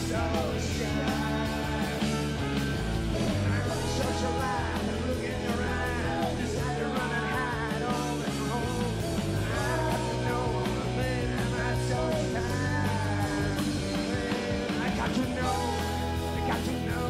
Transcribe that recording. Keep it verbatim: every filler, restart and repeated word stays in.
so shy. I'm socialize, I look in your eyes, decide to run and hide all that's wrong. I got to know, man, am I so tired? I got to know, I got to know.